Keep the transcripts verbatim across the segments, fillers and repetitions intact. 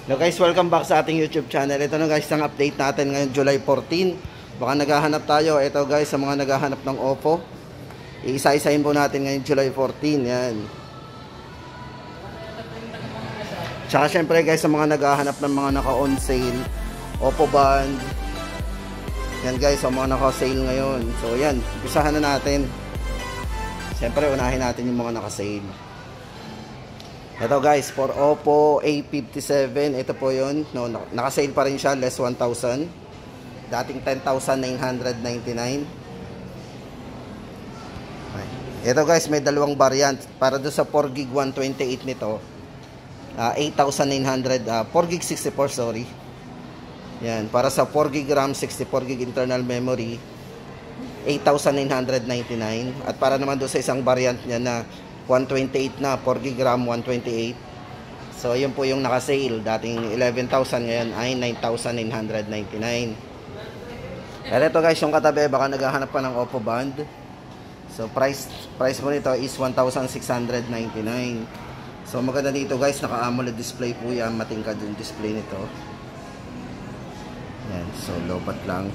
Hello guys, welcome back sa ating YouTube channel. Ito na guys, ang update natin ngayon July fourteen. Baka naghahanap tayo. Ito guys, sa mga naghahanap ng Oppo, iisa-isahin po natin ngayon July fourteen. Yan. Tsaka syempre guys, sa mga naghahanap ng mga naka-on sale, Oppo band. Yan guys, sa mga naka-sale ngayon. So yan, umpisahan na natin. Syempre unahin natin yung mga naka-sale. Ito guys, for Oppo A fifty-seven, ito po yun. No, naka-sale pa rin siya, less one thousand. Dating ten thousand nine hundred ninety-nine. Ito guys, may dalawang variant. Para doon sa four gig one twenty-eight nito, uh, eight thousand nine hundred, uh, four gig sixty-four, sorry. Yan, para sa four gig RAM, sixty-four gig internal memory, eight thousand nine hundred ninety-nine. At para naman doon sa isang variant niya na one twenty-eight na, four gig RAM, one twenty-eight. So, yun po yung naka-sale. Dating eleven thousand, ngayon ay nine thousand nine hundred ninety-nine. Pero ito guys, yung katabi, baka naghahanap pa ng Oppo band. So, price price mo nito is one thousand six hundred ninety-nine. So, maganda dito guys, naka-AMOLED display po yan. Matingkad yung display nito. Yan, so lobat lang.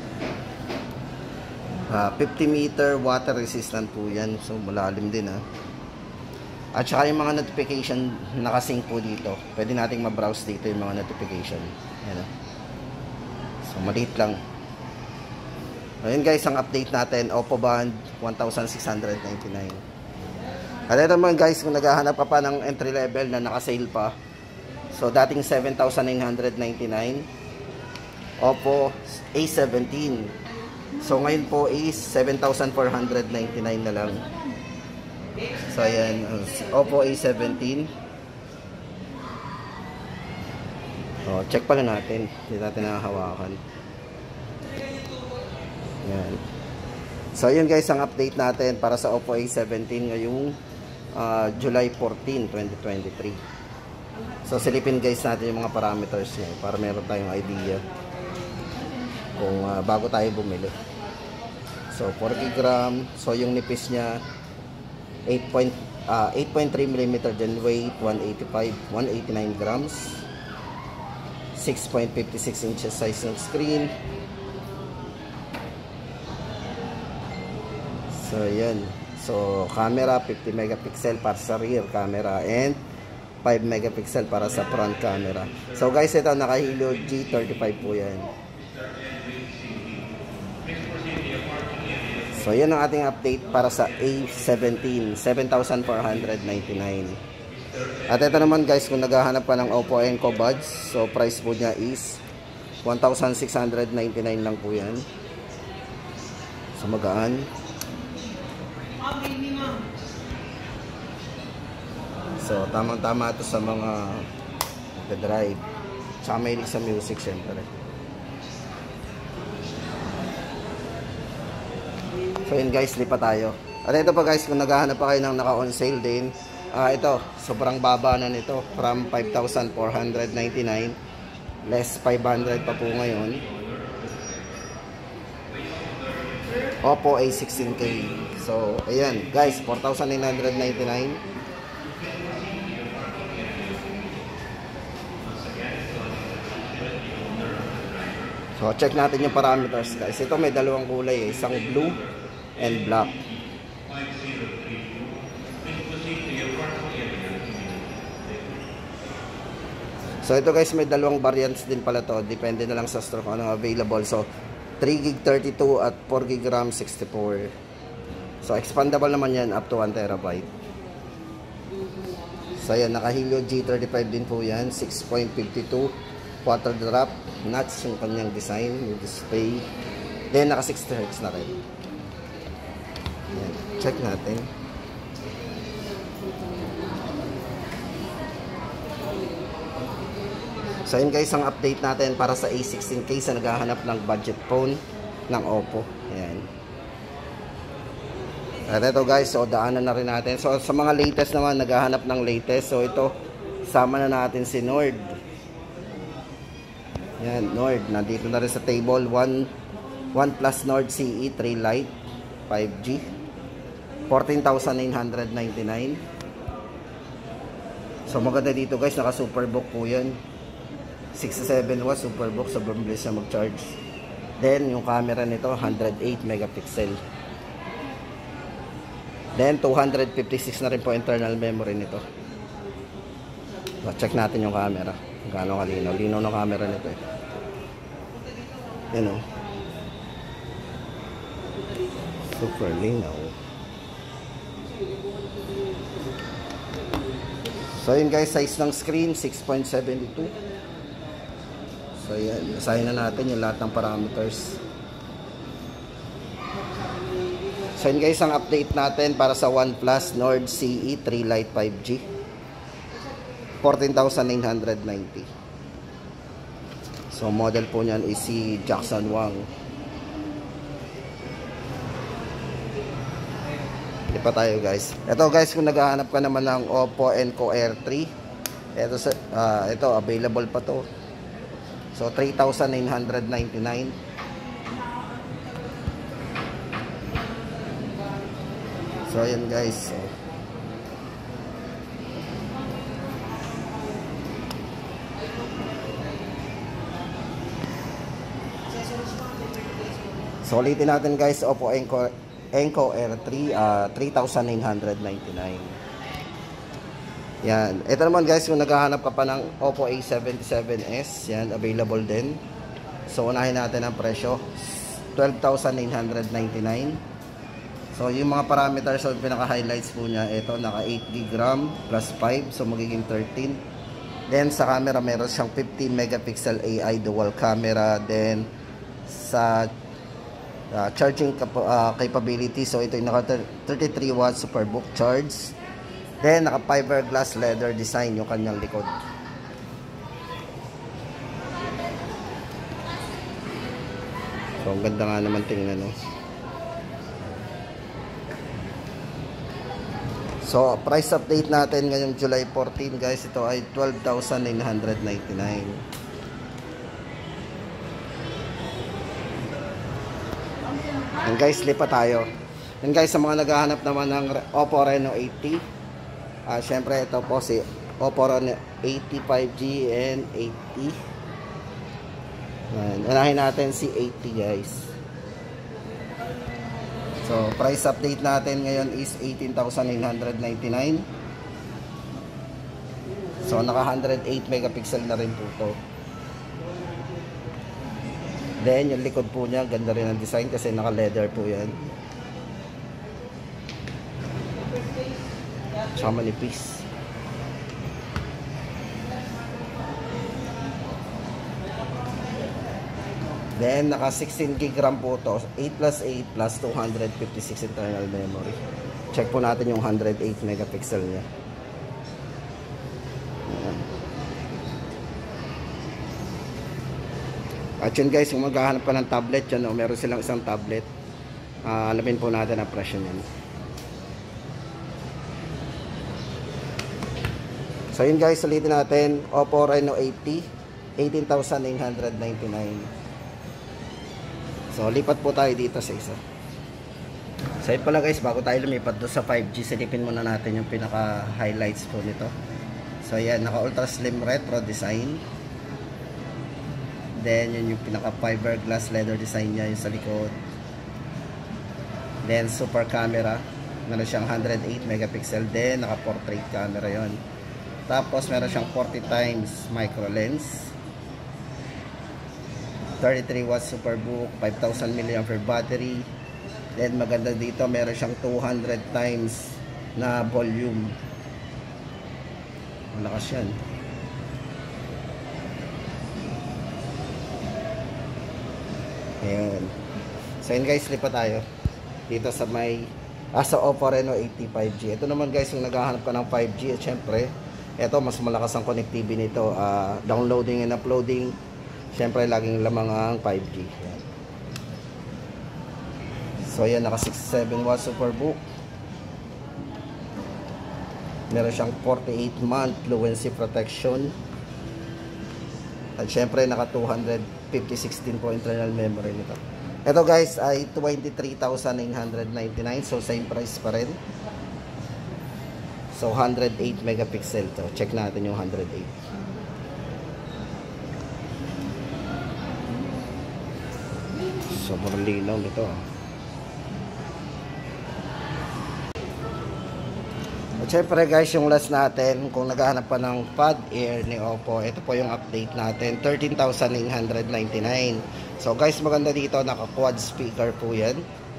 Uh, fifty meter water resistant po yan. So, malalim din ah. At saka yung mga notification nakasync po dito. Pwede nating ma-browse dito yung mga notification. Ayan. So, maliit lang. Ayun guys, ang update natin, Oppo band, one thousand six hundred ninety-nine. At ito naman guys, kung naghahanap ka pa ng entry level na nakasale pa. So, dating seven thousand nine hundred ninety-nine. Oppo A seventeen. So, ngayon po is seven thousand four hundred ninety-nine na lang. So, ayan, Oppo A seventeen. Oh, check pala natin. Hindi natin nakahawakan. Ayan. So, ayan guys, ang update natin para sa Oppo A seventeen ngayong uh, July fourteen, twenty twenty-three. So, silipin guys natin yung mga parameters niya para meron tayong idea kung uh, bago tayo bumili. So, four gig RAM. So, yung nipis niya eight point three millimeter din, weight one eighty-five, one eighty-nine grams, six point five six inches size ng screen. So yan, so camera fifty megapixel para sa rear camera and five megapixel para sa front camera. So guys, ito naka Helio G thirty-five po yan. So, yan ang ating update para sa A seventeen, seven thousand four hundred ninety-nine. At ito naman guys, kung naghahanap pa ng Oppo Enco Buds, so price po niya is one thousand six hundred ninety-nine lang po yan. So, magaan. So, tamang-tama ito sa mga nagda-drive. Tsaka mahilig sa music, syempre. So yun guys, lipat tayo. At ito pa guys, kung naghahanap pa kayo ng naka-on sale din, uh, ito, sobrang baba na nito. From five thousand four hundred ninety-nine, less five hundred pa po ngayon. Oppo A sixteen K. So, ayan guys, four thousand nine hundred ninety-nine. So, check natin yung parameters guys. Ito may dalawang kulay eh. Isang blue and black. So, ito guys, may dalawang variants din pala to. Depende na lang sa store kung ano available. So, three gig thirty-two at four gig RAM sixty-four. So, expandable naman yan up to one terabyte. So, yan, naka Helio G thirty-five din po yan. six point five two quarter drop notch yung kanyang design, yung display. Then naka sixty hertz na rin. Ayan, check natin. So yun guys, ang update natin para sa A sixteen K sa naghahanap ng budget phone ng Oppo. Ayan. At ito guys, so daanan na rin natin. So sa mga latest naman, naghahanap ng latest. So ito, sama na natin si Nord. Yan, Nord. Nandito na rin sa table. one, OnePlus Nord C E three Lite five G. fourteen thousand nine hundred ninety-nine. So maganda dito guys, naka Superbook po yan. sixty-seven watts, superbook, sobrang bilis na mag-charge. Then, yung camera nito, one hundred eight megapixel. Then, two hundred fifty-six na rin po internal memory nito. So, check natin yung camera. Gaano kalinaw. Linaw ng camera nito eh. Yan o. Super linaw. So, yun guys, size ng screen, six point seven two. So, yan. Basahin na natin yung lahat ng parameters. So, yun guys, ang update natin para sa OnePlus Nord C E three Lite five G. fourteen thousand nine hundred ninety. So, model po niyan is si Jackson Wang. Hindi pa tayo guys. Ito guys, kung naghahanap ka naman ng Oppo Enco Air three, ito, uh, ito available pa to. So, three thousand nine hundred ninety-nine. So, ayan guys. So, so ulitin natin guys, Oppo Enco, Enco Air three, uh, three thousand nine hundred ninety-nine. Yan. Ito naman guys, kung naghahanap ka pa ng Oppo A seventy-seven S, yan, available din. So, unahin natin ang presyo. twelve thousand nine hundred ninety-nine. So, yung mga parameters, so, pinaka-highlights po niya, ito, naka eight gig RAM plus five, so magiging thirteen. Then, sa camera, meron siyang fifteen megapixel A I dual camera. Then, sa uh, charging cap uh, capability, so ito yung naka thirty-three watts superbook charge. Then, naka fiberglass leather design yung kanyang likod. So, ang ganda nga naman tingnan, no? So, price update natin ngayong July fourteen, guys. Ito ay twelve thousand nine hundred ninety-nine. And guys, lipat tayo. And guys, sa mga naghahanap naman ng Oppo Reno eighty, Uh, syempre ito po si Oppo Reno eighty five G and eighty. Ayan. Unahin natin si eighty guys. So price update natin ngayon is eighteen thousand nine hundred ninety-nine. So naka one hundred eight megapixel na rin po ito. Then yung likod po niya, ganda rin ang design kasi naka leather po yan. Tsaka manipis. Then naka sixteen gig RAM po to, eight plus eight plus two hundred fifty-six internal memory. Check po natin yung one hundred eight megapixel niya. Ayan. At yun guys, kung maghahanap pa ng tablet yan, no, meron silang isang tablet. Uh, alamin po natin ang presyo niyan. So yun guys, ulitin natin, Oppo Reno eighty, eighteen thousand nine hundred ninety-nine. So lipat po tayo dito sa isa. So yun pala guys, bago tayo lumipat doon sa five G, silipin muna natin yung pinaka highlights po nito. So yan, naka ultra slim retro design. Then yun yung pinaka fiberglass leather design niya yung sa likod. Then super camera, meron siyang one hundred eight megapixel. Then naka portrait camera yon. Tapos meron siyang forty times micro lens, thirty-three watts superbook, five thousand milliamp hour battery. Then maganda dito, meron siyang two hundred times na volume. Malakas yan. Ayan. So yun guys, lipat tayo dito sa may ah, sa Oppo Reno eighty five G. Ito naman guys, kung naghahanap ka ng five G, at syempre ito, mas malakas ang connectivity nito. Uh, downloading and uploading. Siyempre, laging lamang ang five G. Yan. So, yan. Naka sixty-seven watts superbook. Meron siyang forty-eight month fluency protection. At siyempre, naka two hundred fifty-six po internal memory nito. Ito guys, ay twenty-three thousand nine hundred ninety-nine. So, same price pa rin. So, one hundred eight megapixel to. Check natin yung one hundred eight. sobrang linaw nito. At syempre guys, yung last natin, kung naghahanap pa ng Pod Air ni Oppo, ito po yung update natin, thirteen thousand nine hundred ninety-nine. So guys, maganda dito, naka quad speaker po yan.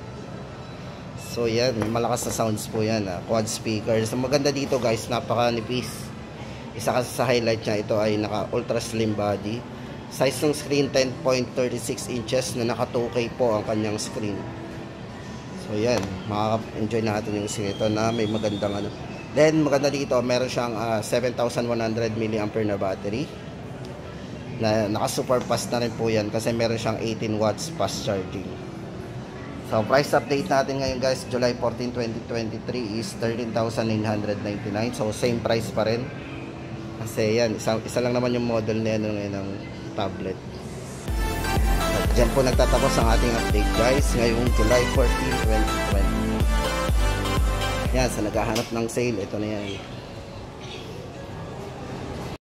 So yan, malakas na sounds po yan, ah, quad speaker. So maganda dito guys, napaka nipis. Isa kasi sa highlight niya, ito ay naka ultra slim body. Size ng screen ten point three six inches na naka two K po ang kanyang screen. So yan, makaka-enjoy natin yung screen ito na may magandang ano. Then maganda dito, meron siyang uh, seven thousand one hundred milliampere na battery. Na naka super fast na rin po yan kasi meron siyang eighteen watts fast charging. So price update natin ngayon guys, July fourteenth, twenty twenty-three is thirteen thousand nine hundred ninety-nine. So same price pa rin. Kasi yan, isa, isa lang naman yung model na yan ngayon ng tablet. At dyan po nagtatapos ang ating update guys ngayong July fourteenth, twenty twenty. Yan, sa naghahanap ng sale, ito na yan.